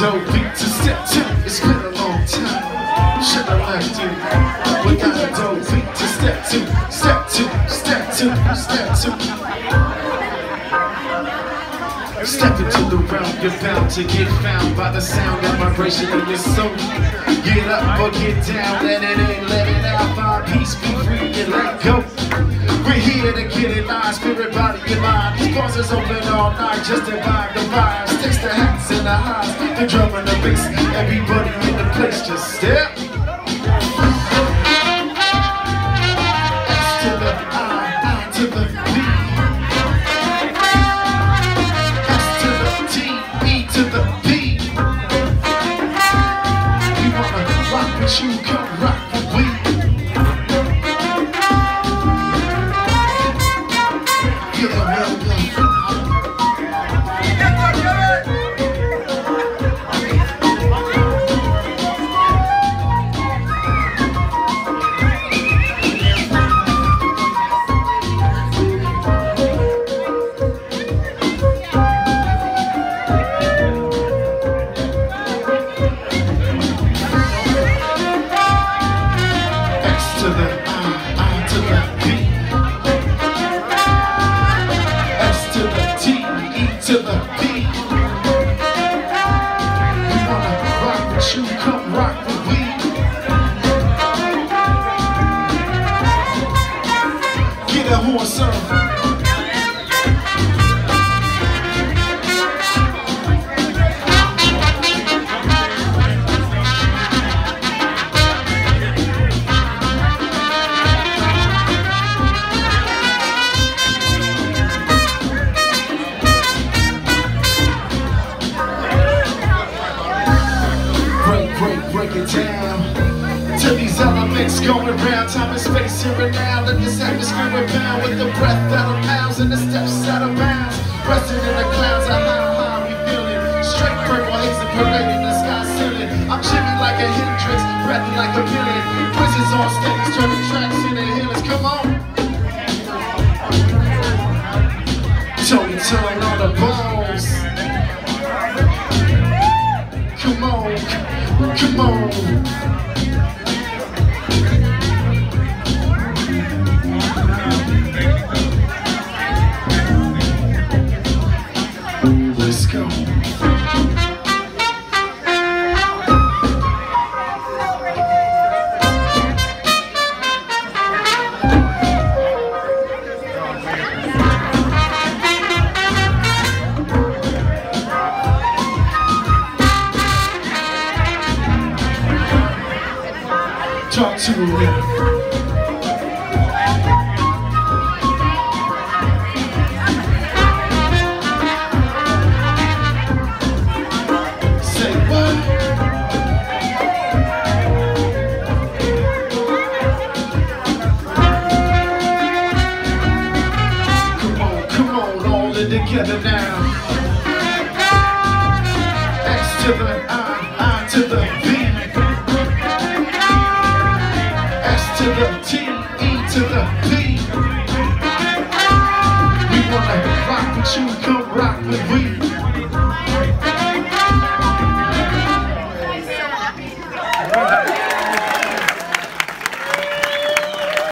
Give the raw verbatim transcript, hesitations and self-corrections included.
dope beat to step two. It's been a long time. Should I left you? We got a dope beat to step two. Step two, step two, step two. Step into the realm, you're bound to get found by the sound and vibration of your soul. Get up or get down, let it in, let it out. Find peace, be free, and let go. We're here to get it live, spirit, body, and mind. These bars is open all night, just to vibe the vibes. Takes the hats and the highs, the drum and the bass. Everybody in the place, just step. S to the I, I to the B. S to the T, E to the P. We wanna rock with you, come rock with we. To the beat, we wanna rock with you, come rock with we. Get a horn, sir. Break it down till these elements going round, time and space here and now. Let this atmosphere rebound with the breath out of mouths and the steps out of bounds. Resting in the clouds, I how high we feeling. Straight purple haze and parade in the sky ceiling. I'm chilling like a Hendrix, breathing like a billion. Voices on stage, turning tracks into healers. Come on, Tony Tone on the balls. Come on. Come on. Let's go. Talk to me. Say what? Come on, come on, all in together now. X to the I, I to the B. To the T, E to the P.